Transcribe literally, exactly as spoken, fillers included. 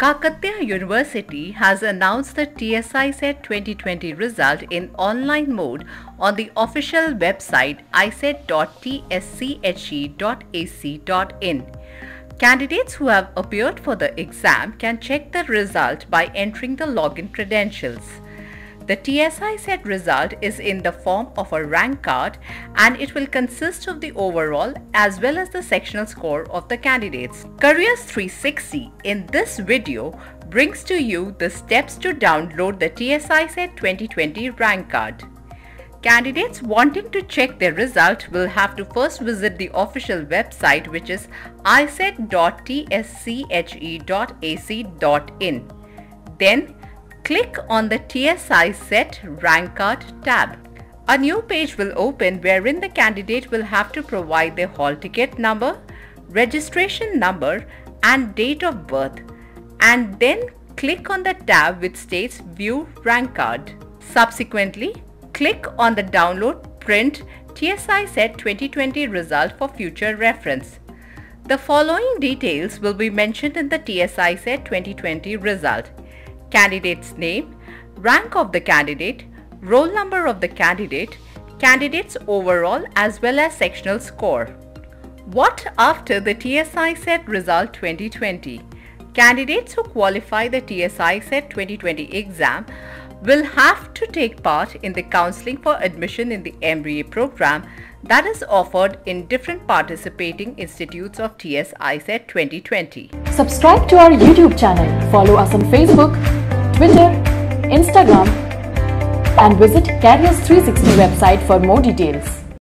Kakatiya University has announced the T S I C E T twenty twenty result in online mode on the official website i c e t dot t s c h e dot a c dot in. Candidates who have appeared for the exam can check the result by entering the login credentials. The T S I C E T result is in the form of a rank card and it will consist of the overall as well as the sectional score of the candidates. Careers three sixty in this video brings to you the steps to download the T S I C E T twenty twenty rank card. Candidates wanting to check their result will have to first visit the official website, which is i c e t dot t s c h e dot a c dot in. Then click on the T S I C E T rank card tab. A new page will open wherein the candidate will have to provide their hall ticket number, registration number and date of birth, and then click on the tab which states View Rank Card. Subsequently, click on the Download Print T S I C E T twenty twenty result for future reference. The following details will be mentioned in the T S I C E T twenty twenty result: candidate's name, rank of the candidate, roll number of the candidate, candidate's overall as well as sectional score. What after the T S I C E T result twenty twenty? Candidates who qualify the T S I C E T twenty twenty exam will have to take part in the counseling for admission in the M B A program that is offered in different participating institutes of T S I C E T twenty twenty. Subscribe to our YouTube channel, follow us on Facebook, Twitter, Instagram and visit Careers three sixty website for more details.